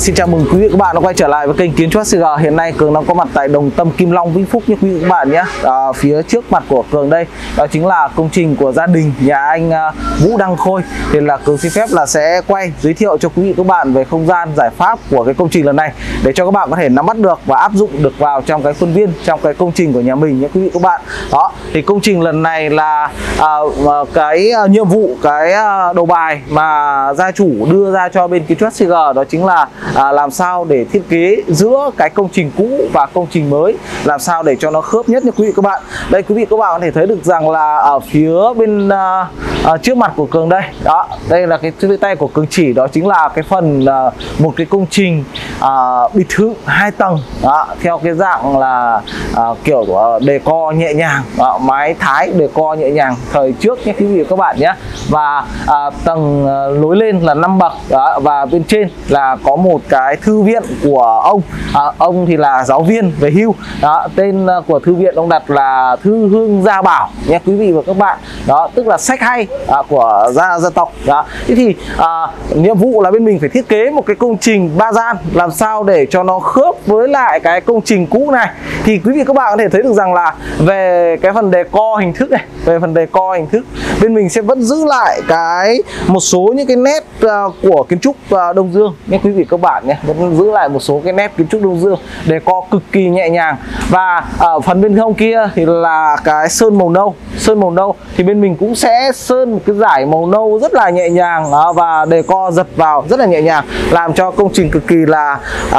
Xin chào mừng quý vị các bạn đã quay trở lại với kênh Kiến Trúc HCG. Hiện nay Cường đang có mặt tại Đồng Tâm, Kim Long, Vĩnh Phúc như quý vị các bạn nhé. Phía trước mặt của Cường đây đó chính là công trình của gia đình nhà anh Vũ Đăng Khôi. Thì là Cường xin phép là sẽ quay giới thiệu cho quý vị các bạn về không gian giải pháp của cái công trình lần này để cho các bạn có thể nắm bắt được và áp dụng được vào trong cái khuôn viên, trong cái công trình của nhà mình nhé quý vị các bạn. Đó thì công trình lần này là cái nhiệm vụ, cái đầu bài mà gia chủ đưa ra cho bên Kiến Trúc HCG đó chính là làm sao để thiết kế giữa cái công trình cũ và công trình mới, làm sao để cho nó khớp nhất nha quý vị các bạn. Đây quý vị các bạn có thể thấy được rằng là ở phía bên trước mặt của Cường đây, đó đây là cái chữ tay của Cường chỉ, đó chính là cái phần một cái công trình biệt thự 2 tầng đó, theo cái dạng là kiểu decor nhẹ nhàng, mái Thái decor nhẹ nhàng thời trước nhé quý vị các bạn nhé. Và tầng lối lên là 5 bậc đó, và bên trên là có một cái thư viện của ông. Ông thì là giáo viên về hưu đó, tên của thư viện ông đặt là Thư Hương Gia Bảo nhé quý vị và các bạn. Đó tức là sách hay của gia tộc đó. Thế thì nhiệm vụ là bên mình phải thiết kế một cái công trình 3 gian làm sao để cho nó khớp với lại cái công trình cũ này. Thì quý vị các bạn có thể thấy được rằng là về cái phần decor hình thức này, về phần decor hình thức bên mình sẽ vẫn giữ lại cái một số những cái nét của kiến trúc Đông Dương nhé quý vị các bạn nhé, vẫn giữ lại một số cái nét kiến trúc Đông Dương, decor cực kỳ nhẹ nhàng. Và ở phần bên hông kia thì là cái sơn màu nâu. Sơn màu nâu thì bên mình cũng sẽ sơn một cái dải màu nâu rất là nhẹ nhàng đó, và decor dập vào rất là nhẹ nhàng, làm cho công trình cực kỳ là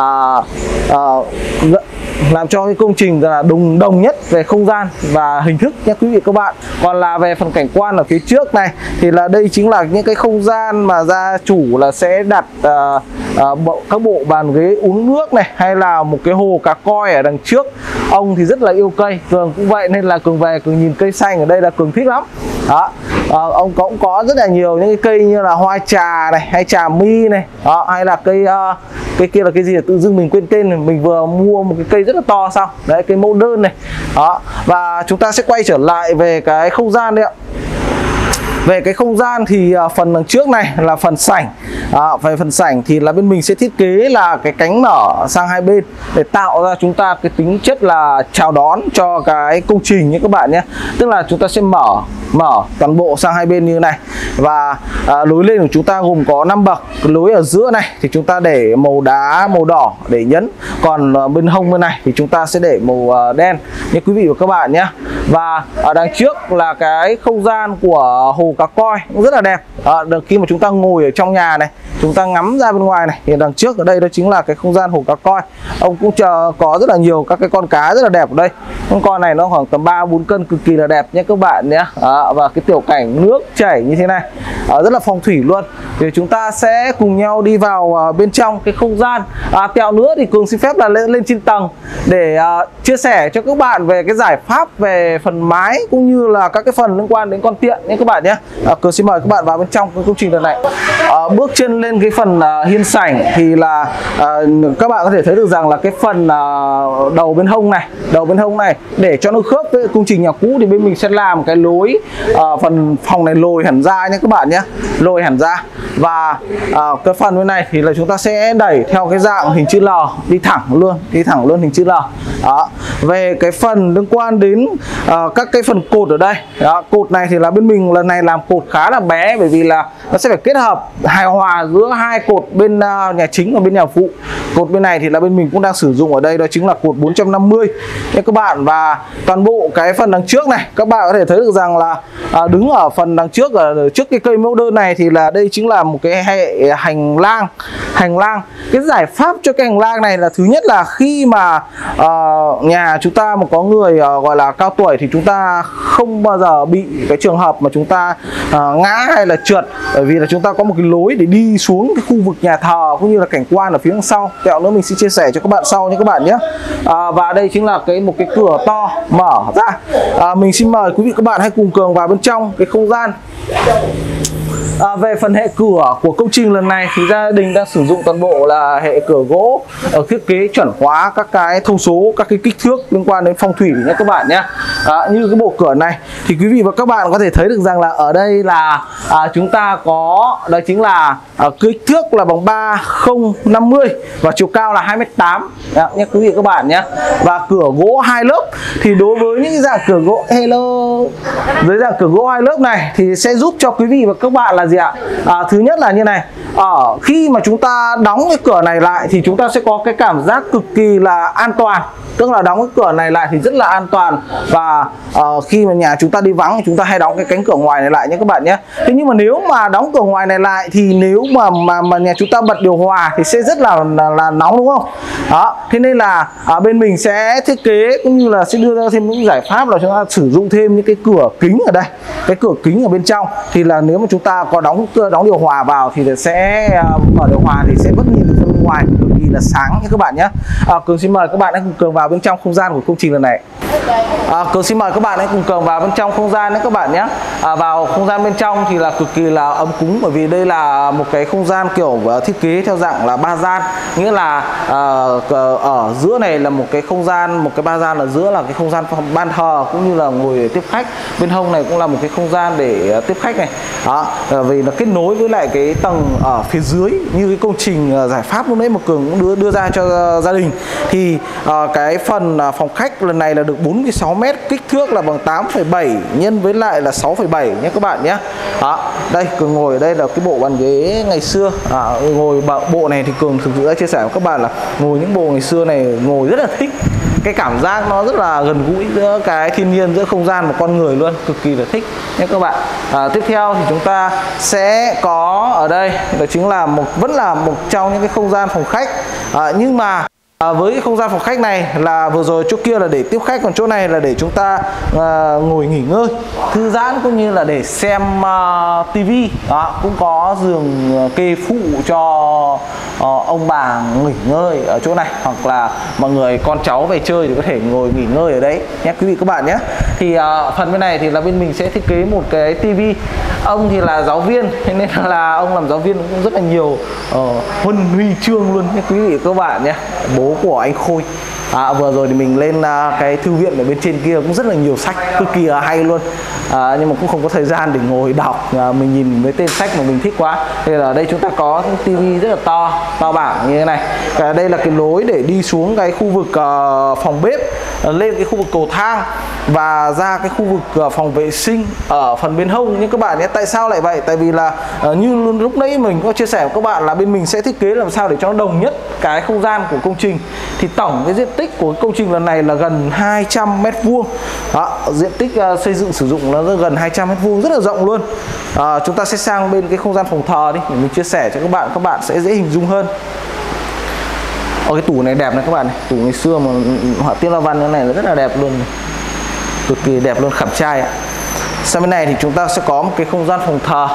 làm cho cái công trình là đồng nhất về không gian và hình thức nhé quý vị các bạn. Còn là về phần cảnh quan ở phía trước này thì là đây chính là những cái không gian mà gia chủ là sẽ đặt các bộ bàn ghế uống nước này, hay là một cái hồ cá coi ở đằng trước. Ông thì rất là yêu cây, Cường cũng vậy, nên là Cường về Cường nhìn cây xanh ở đây là Cường thích lắm đó. Ông cũng có rất là nhiều những cái cây như là hoa trà này, hay trà mi này đó, hay là cây kia là cái gì, tự dưng mình quên tên này. Mình vừa mua một cái cây rất là to xong đấy, cây mẫu đơn này đó. Và chúng ta sẽ quay trở lại về cái không gian đấy ạ. Về cái không gian thì phần đằng trước này là phần sảnh. Về phần sảnh thì là bên mình sẽ thiết kế là cái cánh mở sang hai bên để tạo ra chúng ta cái tính chất là chào đón cho cái công trình nhé các bạn nhé. Tức là chúng ta sẽ mở toàn bộ sang hai bên như này. Và lối lên của chúng ta gồm có 5 bậc. Cái lối ở giữa này thì chúng ta để màu đá, màu đỏ để nhấn. Còn bên hông bên này thì chúng ta sẽ để màu đen như quý vị và các bạn nhé. Và ở đằng trước là cái không gian của hồ cá coi cũng rất là đẹp. Khi mà chúng ta ngồi ở trong nhà này, chúng ta ngắm ra bên ngoài này thì đằng trước ở đây đó chính là cái không gian hồ cá coi. Ông cũng có rất là nhiều các cái con cá rất là đẹp ở đây. Con này nó khoảng tầm 3-4 cân, cực kỳ là đẹp nhé các bạn nhé. Và cái tiểu cảnh nước chảy như thế này rất là phong thủy luôn. Thì chúng ta sẽ cùng nhau đi vào bên trong cái không gian. Tẹo nữa thì Cường xin phép là lên trên tầng để chia sẻ cho các bạn về cái giải pháp về phần mái cũng như là các cái phần liên quan đến con tiện nhé các bạn nhé. Cường xin mời các bạn vào bên trong cái công trình lần này. Bước chân lên cái phần hiên sảnh thì là các bạn có thể thấy được rằng là cái phần đầu bên hông này để cho nó khớp với công trình nhà cũ thì bên mình sẽ làm cái lối phần phòng này lồi hẳn ra nhé các bạn nhé, lồi hẳn ra. Và cái phần bên này thì là chúng ta sẽ đẩy theo cái dạng hình chữ L, đi thẳng luôn hình chữ L. Đó. Về cái phần liên quan đến các cái phần cột ở đây đó, cột này thì là bên mình lần này làm cột khá là bé, bởi vì là nó sẽ phải kết hợp hài hòa giữa hai cột bên nhà chính và bên nhà phụ. Cột bên này thì là bên mình cũng đang sử dụng ở đây, đó chính là cột 450 nha các bạn. Và toàn bộ cái phần đằng trước này các bạn có thể thấy được rằng là đứng ở phần đằng trước, ở trước cái cây mẫu đơn này thì là đây chính là một cái hệ hành lang. Cái giải pháp cho cái hành lang này là thứ nhất là khi mà nhà chúng ta mà có người gọi là cao tuổi thì chúng ta không bao giờ bị cái trường hợp mà chúng ta ngã hay là trượt, bởi vì là chúng ta có một cái lối để đi xuống cái khu vực nhà thờ cũng như là cảnh quan ở phía đằng sau. Tẹo nữa mình sẽ chia sẻ cho các bạn sau nha các bạn nhé. Và đây chính là một cái cửa to mở ra. Mình xin mời quý vị các bạn hãy cùng Cường vào bên trong cái không gian Về phần hệ cửa của công trình lần này thì gia đình đang sử dụng toàn bộ là hệ cửa gỗ thiết kế chuẩn hóa các cái thông số, các cái kích thước liên quan đến phong thủy nhé các bạn nhé. Như cái bộ cửa này thì quý vị và các bạn có thể thấy được rằng là ở đây là chúng ta có đó chính là kích thước là bằng 3050 và chiều cao là 2m8 nhé quý vị và các bạn nhé. Và cửa gỗ 2 lớp thì đối với những cái dạng cửa gỗ dưới dạng cửa gỗ 2 lớp này thì sẽ giúp cho quý vị và các bạn là gì ạ? Thứ nhất là như này, khi mà chúng ta đóng cái cửa này lại thì chúng ta sẽ có cái cảm giác cực kỳ là an toàn. Tức là đóng cái cửa này lại thì rất là an toàn. Và khi mà nhà chúng ta đi vắng thì chúng ta hay đóng cái cánh cửa ngoài này lại nhé các bạn nhé. Thế nhưng mà nếu mà đóng cửa ngoài này lại thì nếu mà nhà chúng ta bật điều hòa thì sẽ rất là nóng, đúng không? Đó, thế nên là bên mình sẽ thiết kế cũng như là sẽ đưa ra thêm những giải pháp là chúng ta sử dụng thêm những cái cửa kính ở đây, cái cửa kính ở bên trong. Thì là nếu mà chúng ta có đóng điều hòa vào thì sẽ mở điều hòa thì sẽ vẫn nhìn được ra bên ngoài, cực kỳ là sáng nhé các bạn nhé. Cường xin mời các bạn hãy cùng Cường vào bên trong không gian của công trình lần này. Cường xin mời các bạn hãy cùng Cường vào bên trong không gian đấy các bạn nhé. Vào không gian bên trong thì là cực kỳ là ấm cúng, bởi vì đây là một cái không gian kiểu thiết kế theo dạng là ba gian, nghĩa là ở giữa này là một cái không gian, một cái ba gian ở giữa là cái không gian ban thờ cũng như là ngồi để tiếp khách. Bên hông này cũng là một cái không gian để tiếp khách này. Đó, vì nó kết nối với lại cái tầng ở phía dưới như cái công trình giải pháp lúc nãy mà Cường cũng đưa ra cho gia đình. Thì cái phần phòng khách lần này là được 46m, kích thước là bằng 8,7 nhân với lại là 6,7 nhé các bạn nhé. Đó, đây Cường ngồi ở đây là cái bộ bàn ghế ngày xưa. Ngồi bộ này thì Cường thực sự đã chia sẻ với các bạn là ngồi những bộ ngày xưa này ngồi rất là thích. Cái cảm giác nó rất là gần gũi giữa cái thiên nhiên, giữa không gian và con người luôn, cực kỳ là thích nhé các bạn. Tiếp theo thì chúng ta sẽ có ở đây đó chính là vẫn là một trong những cái không gian phòng khách, nhưng mà với cái không gian phòng khách này là vừa rồi chỗ kia là để tiếp khách, còn chỗ này là để chúng ta ngồi nghỉ ngơi, thư giãn cũng như là để xem tivi. Cũng có giường kê phụ cho ông bà nghỉ ngơi ở chỗ này, hoặc là mọi người con cháu về chơi thì có thể ngồi nghỉ ngơi ở đấy nhé quý vị các bạn nhé. Thì phần bên này thì là bên mình sẽ thiết kế một cái tivi. Ông thì là giáo viên, thế nên là ông làm giáo viên cũng rất là nhiều huân huy chương luôn nhé quý vị các bạn nhé. Bố của anh Khôi. Vừa rồi thì mình lên cái thư viện ở bên trên kia cũng rất là nhiều sách cực kỳ là hay luôn, nhưng mà cũng không có thời gian để ngồi đọc. Mình nhìn mấy tên sách mà mình thích quá. Thì ở đây chúng ta có cái tivi rất là to bảng như thế này. Đây là cái lối để đi xuống cái khu vực phòng bếp, lên cái khu vực cầu thang và ra cái khu vực phòng vệ sinh ở phần bên hông nhé các bạn nhé. Tại sao lại vậy? Tại vì là như lúc nãy mình có chia sẻ với các bạn là bên mình sẽ thiết kế làm sao để cho nó đồng nhất cái không gian của công trình. Thì tổng cái diện tích của công trình lần này là gần 200m². Diện tích xây dựng sử dụng nó gần 200m², rất là rộng luôn. Chúng ta sẽ sang bên cái không gian phòng thờ đi để mình chia sẻ cho các bạn sẽ dễ hình dung hơn. Cái tủ này đẹp này các bạn này, tủ ngày xưa mà họa tiết hoa văn như này là rất là đẹp luôn, cực kỳ đẹp luôn, khảm trai ạ. Sang bên này thì chúng ta sẽ có một cái không gian phòng thờ.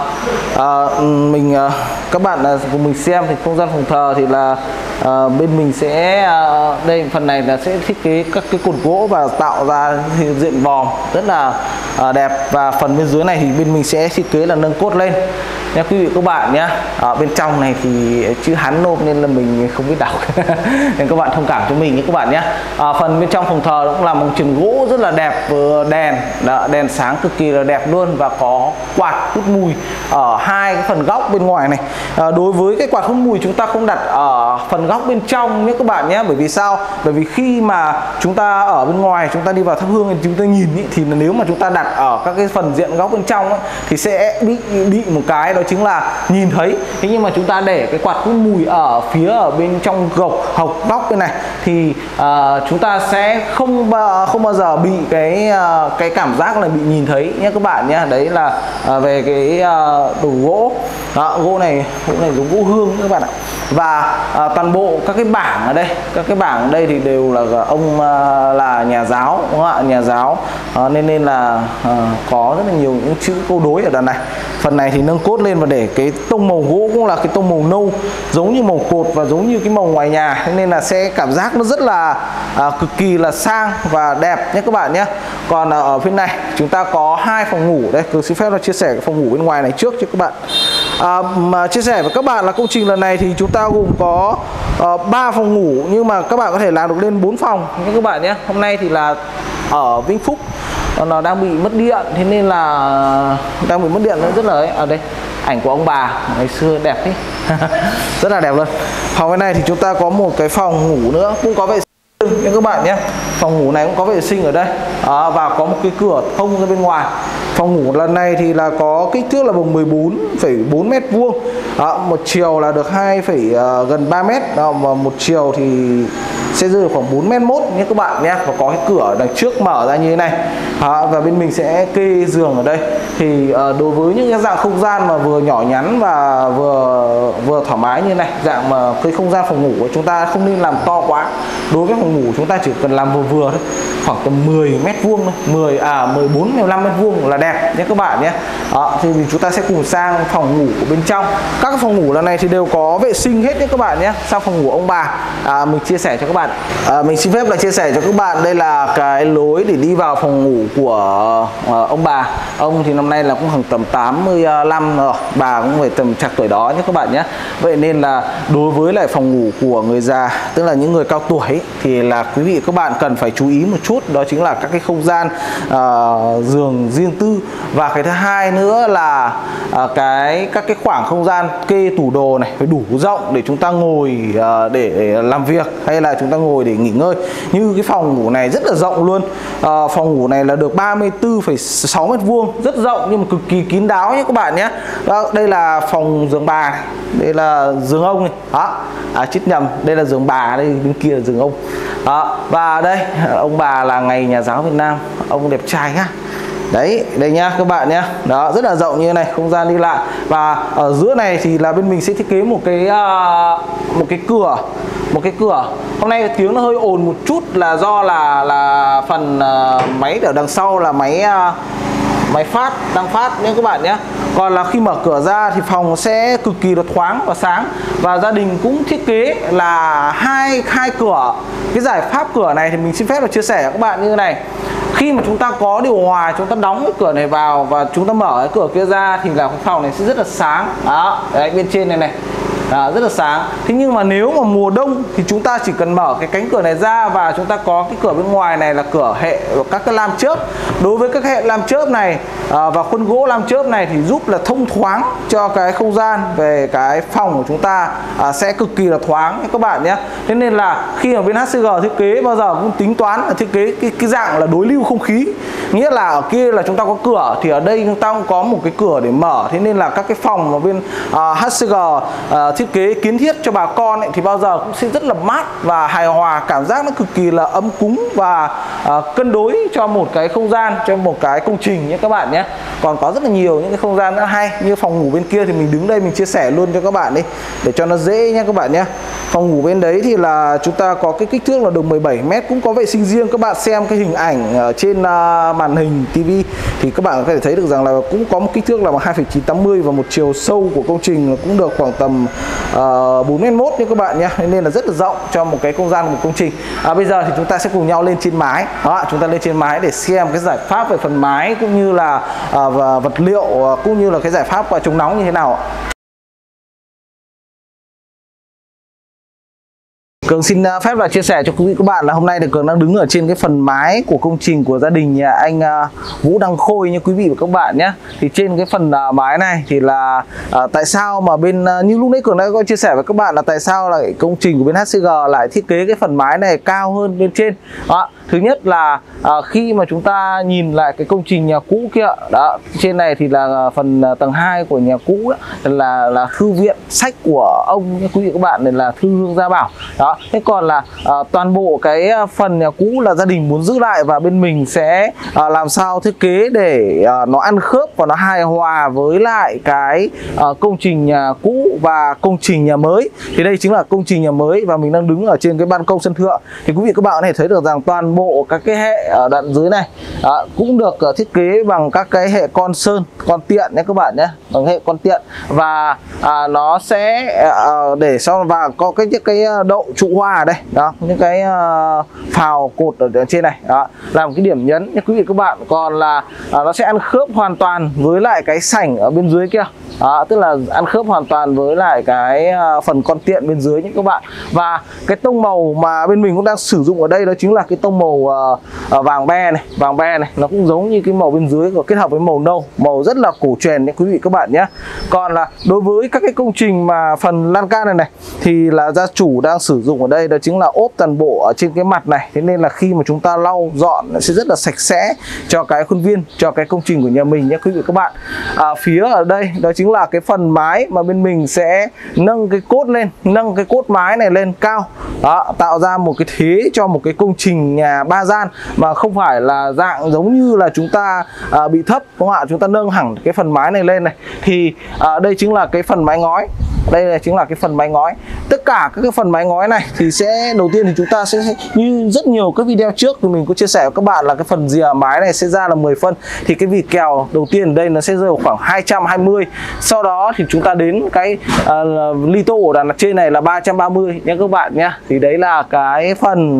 Các bạn cùng mình xem thì không gian phòng thờ thì là bên mình sẽ đây phần này là sẽ thiết kế các cái cột gỗ và tạo ra diện vòm rất là đẹp. Và phần bên dưới này thì bên mình sẽ thiết kế là nâng cốt lên nha quý vị các bạn nhé. Bên trong này thì chữ Hán nôm nên là mình không biết đọc nên các bạn thông cảm cho mình nhé các bạn nhé. Phần bên trong phòng thờ cũng là một trần gỗ rất là đẹp, vừa đèn sáng cực kỳ là đẹp luôn, và có quạt hút mùi ở hai cái phần góc bên ngoài này. Đối với cái quạt hút mùi chúng ta không đặt ở phần góc bên trong nhé các bạn nhé. Bởi vì sao? Bởi vì khi mà chúng ta ở bên ngoài chúng ta đi vào thắp hương thì chúng ta nhìn ý, thì nếu mà chúng ta đặt ở các cái phần diện góc bên trong ấy, thì sẽ bị một cái đó chính là nhìn thấy. Thế nhưng mà chúng ta để cái quạt hút mùi ở phía ở bên trong hộc góc bên này thì chúng ta sẽ không bao giờ bị cái cảm giác là bị nhìn thấy nhé các bạn nhé. Đấy là về cái đồ gỗ. Gỗ này giống gỗ hương các bạn ạ. Và toàn bộ các cái bảng ở đây, thì đều là ông là nhà giáo, đúng không ạ? Nhà giáo nên là có rất là nhiều những chữ câu đối ở đoạn này. Phần này thì nâng cốt lên và để cái tông màu gỗ cũng là cái tông màu nâu giống như màu cột và giống như cái màu ngoài nhà, nên là sẽ cảm giác nó rất là cực kỳ là sang và đẹp nhé các bạn nhé. Còn ở phía này chúng ta có hai 2 phòng ngủ. Đây, Cường xin phép là chia sẻ cái phòng ngủ bên ngoài này trước cho các bạn. Mà chia sẻ với các bạn là công trình lần này thì chúng ta gồm có 3 phòng ngủ, nhưng mà các bạn có thể làm được lên 4 phòng nha các bạn nhé. Hôm nay thì là ở Vĩnh Phúc nó đang bị mất điện, thế nên là đang bị mất điện nữa, rất là ấy. Ở đây ảnh của ông bà ngày xưa đẹp ấy. Rất là đẹp luôn. Phòng bên này thì chúng ta có một cái phòng ngủ nữa, cũng có vệ sinh nha các bạn nhé. Phòng ngủ này cũng có vệ sinh ở đây và có một cái cửa thông ra bên ngoài. Phòng ngủ lần này thì là có kích thước là bằng 14,4 mét vuông. Một chiều là được gần 3 mét, và một chiều thì sẽ rơi khoảng 4 mét mốt nhé các bạn nhé. Và có cái cửa đằng trước mở ra như thế này. Và bên mình sẽ kê giường ở đây. Thì đối với những cái dạng không gian mà vừa nhỏ nhắn và vừa thoải mái như này, dạng mà cái không gian phòng ngủ của chúng ta không nên làm to quá. Đối với phòng ngủ chúng ta chỉ cần làm vừa vừa thôi, khoảng tầm 10 mét vuông thôi, 14-15 mét vuông là đẹp nhé các bạn nhé. Thì chúng ta sẽ cùng sang phòng ngủ của bên trong. Các phòng ngủ lần này thì đều có vệ sinh hết nhé các bạn nhé. Sang phòng ngủ ông bà, mình chia sẻ cho các bạn. Mình xin phép là chia sẻ cho các bạn, đây là cái lối để đi vào phòng ngủ của ông bà. Ông thì năm nay là cũng khoảng tầm 85 rồi, bà cũng phải tầm chạc tuổi đó nhé các bạn nhé. Vậy nên là đối với lại phòng ngủ của người già, tức là những người cao tuổi ấy, thì là quý vị các bạn cần phải chú ý một chút, đó chính là các cái không gian giường riêng tư. Và cái thứ hai nữa là các cái khoảng không gian kê tủ đồ này phải đủ rộng để chúng ta ngồi để làm việc, hay là chúng ta ngồi để nghỉ ngơi. Như cái phòng ngủ này rất là rộng luôn. Phòng ngủ này là được 34,6 mét vuông, rất rộng nhưng mà cực kỳ kín đáo nhé các bạn nhé. Đây là phòng giường bà này, đây là giường ông này. Chết nhầm, đây là giường bà, đây bên kia là giường ông. Và đây ông bà là ngày nhà giáo Việt Nam, ông đẹp trai nhá. Đấy, đây nhá các bạn nhé. Đó, rất là rộng như thế này, không gian đi lại. Và ở giữa này thì là bên mình sẽ thiết kế một cái cửa. Hôm nay tiếng nó hơi ồn một chút là do là phần máy ở đằng sau là máy đang phát nhé các bạn nhé. Còn là khi mở cửa ra thì phòng sẽ cực kỳ là thoáng và sáng. Và gia đình cũng thiết kế là hai cửa. Cái giải pháp cửa này thì mình xin phép là chia sẻ với các bạn như thế này. Khi mà chúng ta có điều hòa, chúng ta đóng cái cửa này vào và chúng ta mở cái cửa kia ra thì là cái phòng này sẽ rất là sáng. Đấy, bên trên này rất là sáng. Thế nhưng mà nếu mà mùa đông thì chúng ta chỉ cần mở cái cánh cửa này ra và chúng ta có cái cửa bên ngoài này là cửa hệ các cái lam chớp. Đối với các hệ lam chớp này và khuôn gỗ lam chớp này thì giúp là thông thoáng cho cái không gian về cái phòng của chúng ta sẽ cực kỳ là thoáng các bạn nhé. Thế nên là khi mà bên HCG thiết kế bao giờ cũng tính toán là thiết kế cái dạng là đối lưu không khí. Nghĩa là ở kia là chúng ta có cửa thì ở đây chúng ta cũng có một cái cửa để mở. Thế nên là các cái phòng mà bên HCG thiết kế kiến thiết cho bà con ấy, thì bao giờ cũng sẽ rất là mát và hài hòa, cảm giác nó cực kỳ là ấm cúng và cân đối cho một cái không gian, cho một cái công trình nhé các bạn nhé. Còn có rất là nhiều những cái không gian rất hay, như phòng ngủ bên kia thì mình đứng đây mình chia sẻ luôn cho các bạn đi để cho nó dễ nhé các bạn nhé. Phòng ngủ bên đấy thì là chúng ta có cái kích thước là được 17 mét, cũng có vệ sinh riêng. Các bạn xem cái hình ảnh trên màn hình TV thì các bạn có thể thấy được rằng là cũng có một kích thước là 2,980 và một chiều sâu của công trình cũng được khoảng tầm 4,1 m nha các bạn nhé. Nên là rất là rộng cho một cái không gian của một công trình. Bây giờ thì chúng ta sẽ cùng nhau lên trên mái. Chúng ta lên trên mái để xem cái giải pháp về phần mái cũng như là vật liệu cũng như là cái giải pháp chống nóng như thế nào. Cường xin phép là chia sẻ cho quý vị các bạn là hôm nay thì Cường đang đứng ở trên cái phần mái của công trình của gia đình nhà anh Vũ Đăng Khôi nha quý vị và các bạn nhé. Thì trên cái phần mái này thì là tại sao mà bên như lúc nãy Cường đã có chia sẻ với các bạn là tại sao là công trình của bên HCG lại thiết kế cái phần mái này cao hơn bên trên. Thứ nhất là khi mà chúng ta nhìn lại cái công trình nhà cũ kia, đó, trên này thì là phần tầng 2 của nhà cũ là thư viện sách của ông nha quý vị các bạn, này là Thư Hương Gia Bảo. Đó, thế còn là toàn bộ cái phần nhà cũ là gia đình muốn giữ lại và bên mình sẽ làm sao thiết kế để nó ăn khớp và nó hài hòa với lại cái công trình nhà cũ và công trình nhà mới. Thì đây chính là công trình nhà mới và mình đang đứng ở trên cái ban công sân thượng. Thì quý vị các bạn có thể thấy được rằng toàn bộ bộ các cái hệ ở đoạn dưới này cũng được thiết kế bằng các cái hệ con sơn, con tiện nhé các bạn nhé, bằng hệ con tiện. Và nó sẽ để sau và có cái đậu trụ hoa ở đây đó, những cái phào cột ở trên này đó, là một cái điểm nhấn nha quý vị các bạn. Còn là nó sẽ ăn khớp hoàn toàn với lại cái sảnh ở bên dưới kia. Tức là ăn khớp hoàn toàn với lại cái phần con tiện bên dưới nhé các bạn. Và cái tông màu mà bên mình cũng đang sử dụng ở đây đó chính là cái tông màu vàng be này, nó cũng giống như cái màu bên dưới và kết hợp với màu nâu, màu rất là cổ truyền nha quý vị các bạn nhé. Còn là đối với các cái công trình mà phần lan can này thì là gia chủ đang sử dụng ở đây đó chính là ốp toàn bộ ở trên cái mặt này, thế nên là khi mà chúng ta lau dọn nó sẽ rất là sạch sẽ cho cái khuôn viên, cho cái công trình của nhà mình nhé quý vị các bạn. Phía ở đây đó chính là cái phần mái mà bên mình sẽ nâng cái cốt lên, nâng cái cốt mái này lên cao đó, tạo ra một cái thế cho một cái công trình nhà 3 gian mà không phải là dạng giống như là chúng ta bị thấp, đúng không ạ? Chúng ta nâng hẳn cái phần mái này lên này thì đây chính là cái phần mái ngói. Đây là chính là cái phần mái ngói. Tất cả các cái phần mái ngói này thì sẽ đầu tiên thì chúng ta sẽ như rất nhiều các video trước thì mình có chia sẻ với các bạn là cái phần rìa mái này sẽ ra là 10 phân. Thì cái vỉ kèo đầu tiên ở đây nó sẽ rơi vào khoảng 220. Sau đó thì chúng ta đến cái ly tô ở đằng trên này là 330 nha các bạn nhé. Thì đấy là cái phần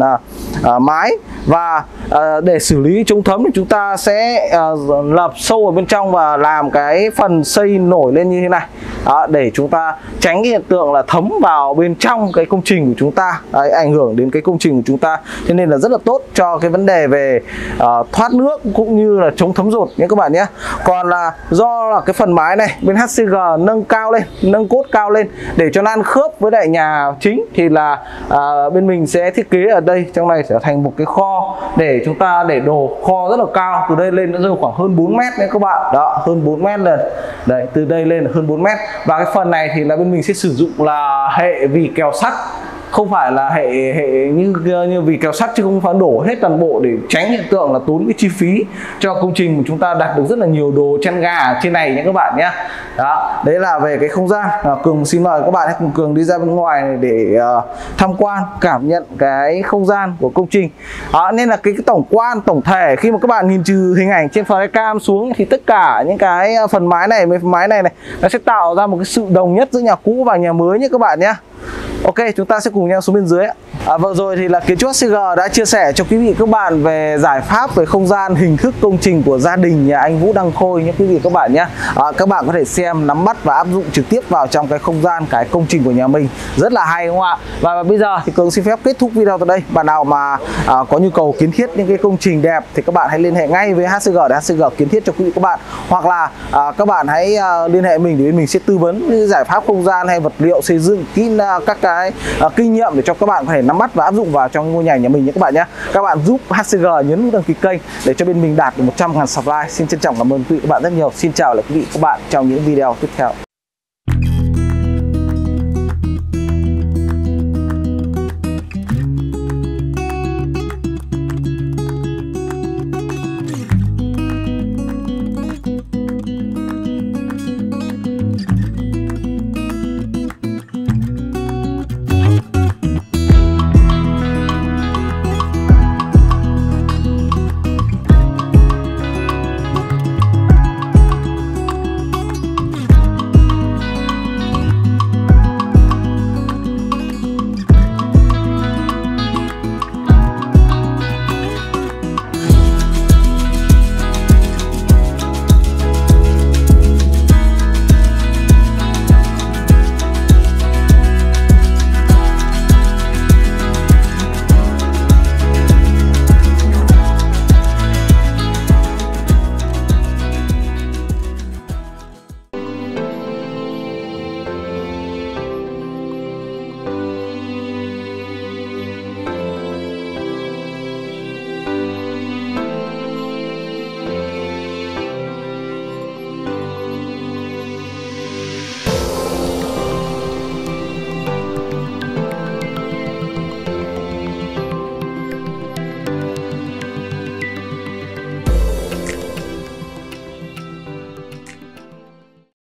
mái. Và để xử lý chống thấm thì chúng ta sẽ lợp sâu ở bên trong và làm cái phần xây nổi lên như thế này để chúng ta tránh cái hiện tượng là thấm vào bên trong cái công trình của chúng ta, ảnh hưởng đến cái công trình của chúng ta. Thế nên là rất là tốt cho cái vấn đề về thoát nước cũng như là chống thấm dột nhé các bạn nhé. Còn là do là cái phần mái này bên HCG nâng cao lên, nâng cốt cao lên để cho nó ăn khớp với lại nhà chính thì là bên mình sẽ thiết kế ở đây trong này trở thành một cái kho để chúng ta để đồ kho rất là cao, từ đây lên nó rơi khoảng hơn 4 mét đấy các bạn. Đó, hơn 4 mét lần. Đấy, từ đây lên là hơn 4 mét. Và cái phần này thì là bên mình sẽ sử dụng là hệ vỉ kèo sắt, không phải là hệ như vỉ kèo sắt, chứ không phải đổ hết toàn bộ để tránh hiện tượng là tốn cái chi phí cho công trình của chúng ta đặt được rất là nhiều đồ chăn gà ở trên này nha các bạn nhé. Đó, đấy là về cái không gian. Cường xin mời các bạn hãy cùng Cường đi ra bên ngoài này để tham quan, cảm nhận cái không gian của công trình. Nên là cái tổng quan, tổng thể khi mà các bạn nhìn trừ hình ảnh trên flycam xuống thì tất cả những cái phần mái này với mái này nó sẽ tạo ra một cái sự đồng nhất giữa nhà cũ và nhà mới nhé các bạn nhé. Ok, chúng ta sẽ cùng nhau xuống bên dưới. Vừa rồi thì là kiến trúc HCG đã chia sẻ cho quý vị các bạn về giải pháp về không gian, hình thức công trình của gia đình nhà anh Vũ Đăng Khôi nhé quý vị các bạn nhé. Các bạn có thể xem, nắm bắt và áp dụng trực tiếp vào trong cái không gian, cái công trình của nhà mình. Rất là hay đúng không ạ? Và bây giờ thì Cường xin phép kết thúc video tại đây. Bạn nào mà có nhu cầu kiến thiết những cái công trình đẹp thì các bạn hãy liên hệ ngay với HCG để HCG kiến thiết cho quý vị các bạn. Hoặc là các bạn hãy liên hệ mình để mình sẽ tư vấn những giải pháp không gian hay vật liệu xây dựng, các cái kinh nghiệm để cho các bạn có thể nắm bắt và áp dụng vào trong ngôi nhà nhà mình nhé các bạn nhé. Các bạn giúp HCG nhấn nút đăng ký kênh để cho bên mình đạt được 100.000 subscribe. Xin trân trọng cảm ơn quý vị các bạn rất nhiều. Xin chào lại quý vị các bạn trong những video tiếp theo.